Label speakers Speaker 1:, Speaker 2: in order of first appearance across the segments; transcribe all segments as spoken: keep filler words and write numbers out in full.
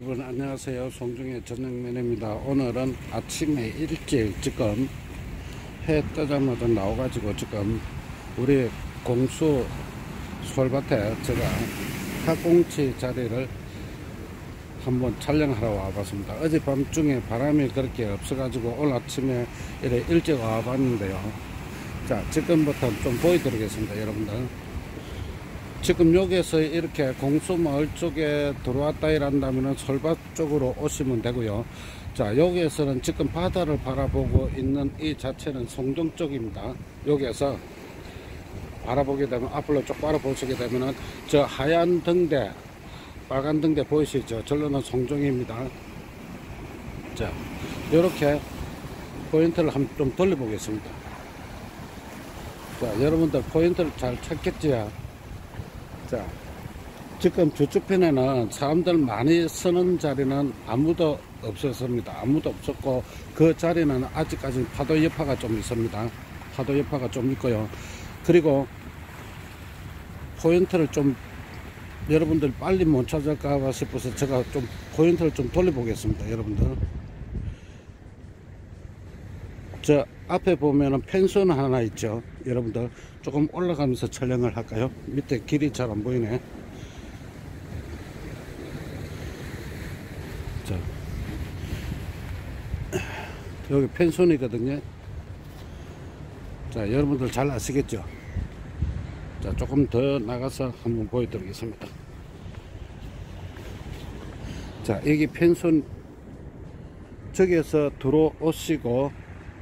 Speaker 1: 여러분 안녕하세요. 송중의 전영면입니다. 오늘은 아침에 일찍 지금 해 뜨자마자 나와가지고 지금 우리 공수 솔밭에 제가 학꽁치 자리를 한번 촬영하러 와봤습니다. 어젯밤중에 바람이 그렇게 없어가지고 오늘 아침에 이렇게 일찍 와봤는데요. 자, 지금부터 좀 보여드리겠습니다. 여러분들, 지금 여기에서 이렇게 공수마을 쪽에 들어왔다 이란다면 솔밭 쪽으로 오시면 되고요. 자, 여기에서는 지금 바다를 바라보고 있는 이 자체는 송정 쪽입니다. 여기에서 바라보게 되면, 앞으로 쭉 바라보시게 되면은 저 하얀 등대, 빨간 등대 보이시죠? 저로는 송정입니다. 자, 이렇게 포인트를 한번 좀 돌려보겠습니다. 자, 여러분들 포인트를 잘 찾겠지요? 자, 지금 저쪽편에는 사람들 많이 서는 자리는 아무도 없었습니다. 아무도 없었고, 그 자리는 아직까지 파도 여파가 좀 있습니다. 파도 여파가 좀 있고요. 그리고 포인트를 좀 여러분들 빨리 못 찾을까 싶어서 제가 좀 포인트를 좀 돌려보겠습니다. 여러분들, 저 앞에 보면은 펜션 하나 있죠. 여러분들 조금 올라가면서 촬영을 할까요? 밑에 길이 잘 안 보이네. 자, 여기 펜션이거든요. 자, 여러분들 잘 아시겠죠? 자, 조금 더 나가서 한번 보여드리겠습니다. 자, 여기 펜션, 저기에서 들어오시고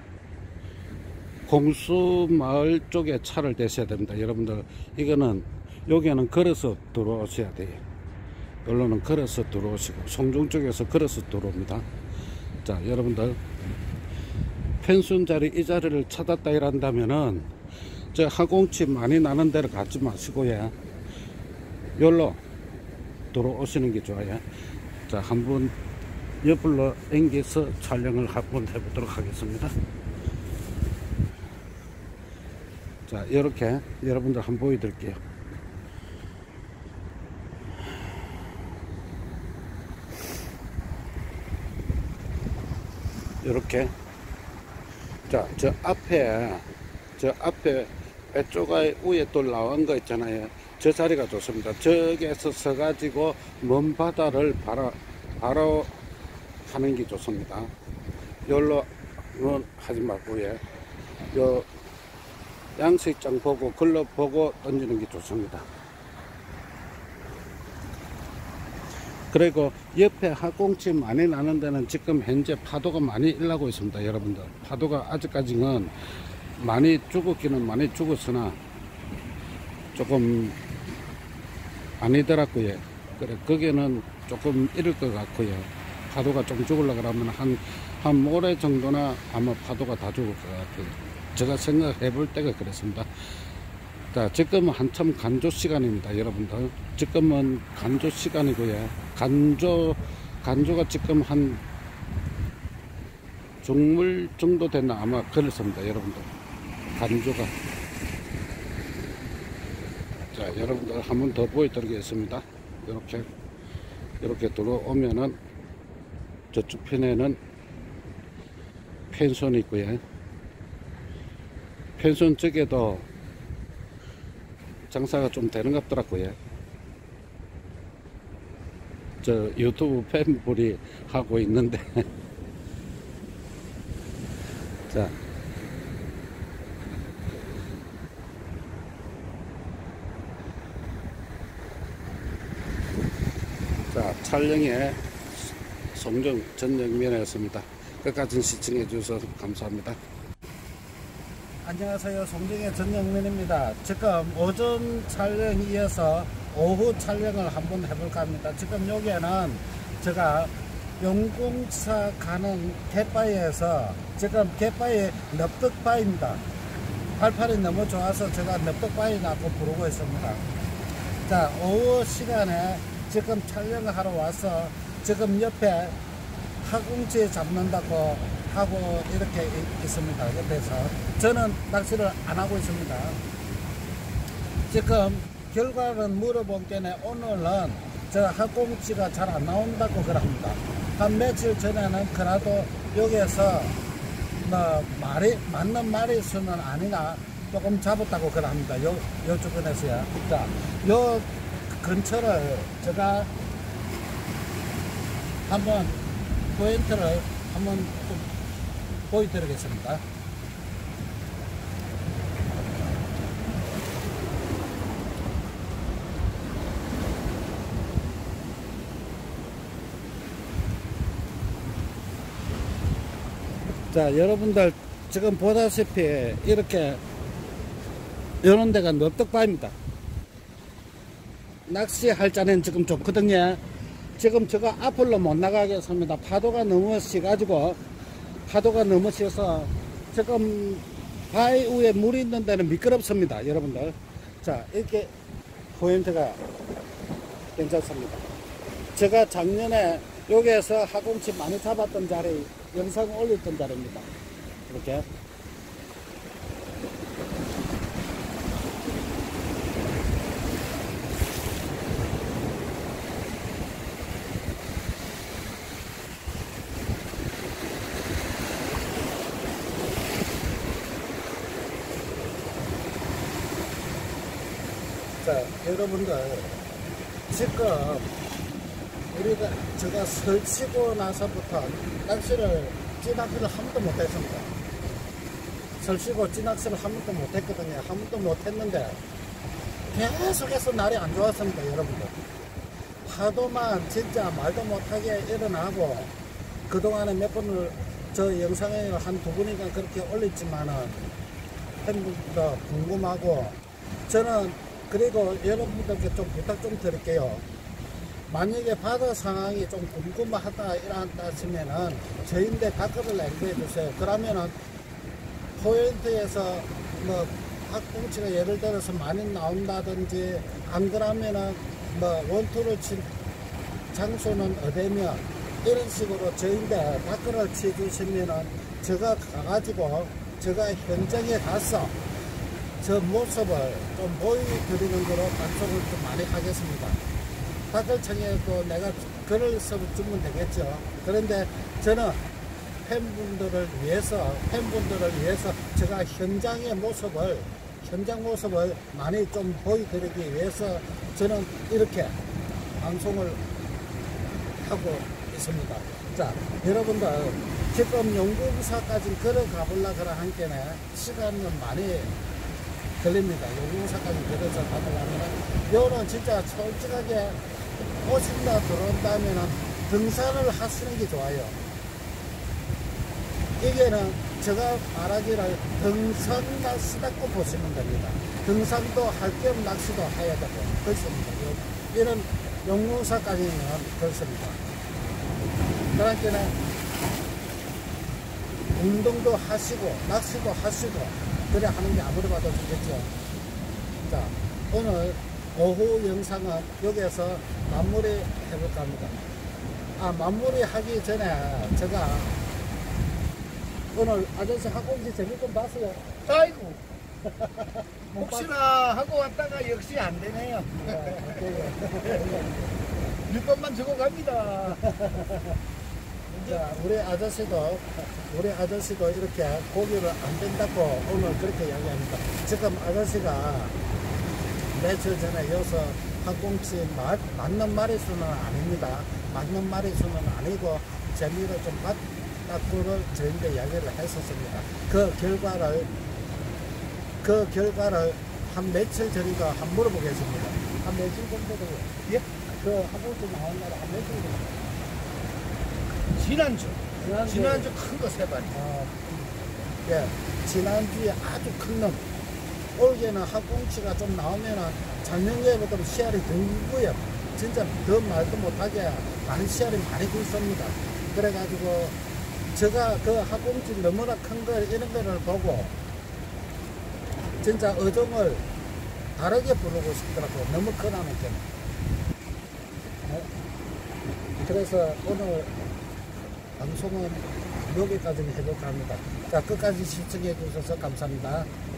Speaker 1: 공수마을 쪽에 차를 대셔야 됩니다. 여러분들, 이거는 여기는 걸어서 들어오셔야 돼요. 여기는 걸어서 들어오시고 송정 쪽에서 걸어서 들어옵니다. 자, 여러분들, 펜션 자리, 이 자리를 찾았다 이란다면은 저 학꽁치 많이 나는 데를 가지 마시고요, 여기로 들어오시는 게 좋아요. 자, 한번 옆으로 앵겨서 촬영을 한번 해보도록 하겠습니다. 자, 이렇게 여러분들 한번 보여드릴게요. 이렇게. 자, 저 앞에 저 앞에 배쪽에 위에 또 나온 거 있잖아요. 저 자리가 좋습니다. 저기에서 서가지고 먼 바다를 바라, 바로 하는 게 좋습니다. 여기로는 하지 말고요, 요 양식장 보고 글럽 보고 던지는 게 좋습니다. 그리고 옆에 학꽁치 많이 나는 데는 지금 현재 파도가 많이 일나고 있습니다. 여러분들, 파도가 아직까지는 많이 죽었기는 많이 죽었으나 조금 아니더라고요. 그래, 거기는 조금 이를 것 같고요. 파도가 좀 죽으려 그러면 한, 한 모레 정도나 아마 파도가 다 죽을 것 같아요. 제가 생각해 볼 때가 그렇습니다. 자, 지금은 한참 간조 시간입니다. 여러분들, 지금은 간조 시간이고요. 간조, 간조가 지금 한 중물 정도 되나 아마 그렇습니다. 여러분들, 간조가. 자, 여러분들 한 번 더 보여드리겠습니다. 이렇게 이렇게 들어오면은 저쪽 편에는 펜션이 있고요. 펜션 쪽에도 장사가 좀 되는 것 같더라고요. 저 유튜브 팬분이 하고 있는데 자, 자, 촬영의 송정 전영면이었습니다. 끝까지 시청해 주셔서 감사합니다. 안녕하세요. 송정의 전영면입니다. 지금 오전 촬영 이어서 오후 촬영을 한번 해볼까 합니다. 지금 여기에는 제가 용궁사 가는 갯바위에서 지금 갯바위 넙덕바위입니다. 발판이 너무 좋아서 제가 넙덕바위라고 부르고 있습니다. 자, 오후 시간에 지금 촬영을 하러 와서 지금 옆에 학꽁치 잡는다고 하고 이렇게 있습니다. 옆에서 저는 낚시를 안 하고 있습니다. 지금 결과는 물어본 게네 오늘은 저 학꽁치가 잘 안 나온다고 그럽니다. 한 며칠 전에는 그래도 여기에서 뭐 말이 맞는 마리수는 아니나 조금 잡았다고 그럽니다. 요, 요 주변에서요. 자, 요 근처를 제가 한번 포인트를 한번 좀 보여드리겠습니다. 자, 여러분들 지금 보다시피 이렇게 이런 데가 넓적바입니다. 낚시할 자는 지금 좋거든요. 지금 제가 앞으로 못 나가겠습니다. 파도가 너무 세가지고 파도가 너무 세서 지금 바위 위에 물이 있는 데는 미끄럽습니다. 여러분들, 자, 이렇게 포인트가 괜찮습니다. 제가 작년에 여기에서 학꽁치 많이 잡았던 자리 영상 올렸던 자리입니다. 이렇게 자, 여러분들 지금 우리가 제가 설치고 나서부터 낚시를 찌낚시를 한 번도 못했습니다. 설치고 찌낚시를 한 번도 못했거든요. 한 번도 못했는데 계속해서 날이 안 좋았습니다. 여러분들, 파도만 진짜 말도 못하게 일어나고 그동안에 몇 번을 저 영상에 한 두 번인가 그렇게 올렸지만은 팬분들도 궁금하고, 저는 그리고 여러분들께 좀 부탁 좀 드릴게요. 만약에 바다 상황이 좀 궁금하다 이런다 하시면은 저희인데 댓글을 남겨해 주세요. 그러면은 포인트에서 뭐 학꽁치가 예를 들어서 많이 나온다든지, 안 그러면은 뭐 원투를 친 장소는 어디며 이런 식으로 저희인데 댓글을 쳐 주시면은 제가 가가지고 제가 현장에 가서 저 모습을 좀 보여드리는 거로 방송을 좀 많이 하겠습니다. 댓글창에도 내가 글을 써주면 되겠죠. 그런데 저는 팬분들을 위해서 팬분들을 위해서 제가 현장의 모습을 현장 모습을 많이 좀 보여드리기 위해서 저는 이렇게 방송을 하고 있습니다. 자, 여러분들 지금 용궁사까지 걸어가 보려 그러 한 게네 시간은 많이 걸립니다. 용궁사까지 걸어서 가보려면 요는 진짜 솔직하게 오신다 들어온다면 등산을 하시는 게 좋아요. 이게는 제가 말하기를 등산 낚시라고 보시면 됩니다. 등산도 할 겸 낚시도 해야 되고 그렇습니다. 이런 용궁사까지는 그렇습니다. 그러니까 운동도 하시고 낚시도 하시고 그래 하는 게 아무리 봐도 좋겠죠. 자, 오늘 오후 영상은 여기에서 마무리 해볼까 합니다. 아, 마무리 하기 전에 제가 오늘 아저씨 학꽁치 재미 좀 봤어요.
Speaker 2: 아이고 혹시나 하고 왔다가 역시 안 되네요. 육 번만 주고 갑니다.
Speaker 1: 자, 우리 아저씨도 우리 아저씨도 이렇게 고기를 안 된다고 오늘 그렇게 이야기합니다. 지금 아저씨가 며칠 전에 여기서 학꽁치 맞, 맞는 마리수는 아닙니다. 맞는 마리수는 아니고 재미를 좀 봤다고를 저희한테 이야기를 했었습니다. 그 결과를 그 결과를 한 며칠 전인가 한 물어보겠습니다. 한 며칠 정도 되고,
Speaker 2: 예?
Speaker 1: 그 학꽁치 나온 날 한 며칠 정도.
Speaker 2: 지난주
Speaker 1: 지난주,
Speaker 2: 지난주 큰 거 세 마리.
Speaker 1: 어, 예, 지난주에 아주 큰 놈. 올해는 학꽁치가 좀 나오면은 작년에보다 씨알이 더 구고요. 진짜 더 말도 못하게 많은 씨알이 많이 굵습니다. 그래가지고 제가 그 학꽁치 너무나 큰 거 이런 거를 보고 진짜 어종을 다르게 부르고 싶더라고. 너무 크다는 게. 네? 그래서 오늘 방송은 여기까지 해볼까 합니다. 자, 끝까지 시청해 주셔서 감사합니다.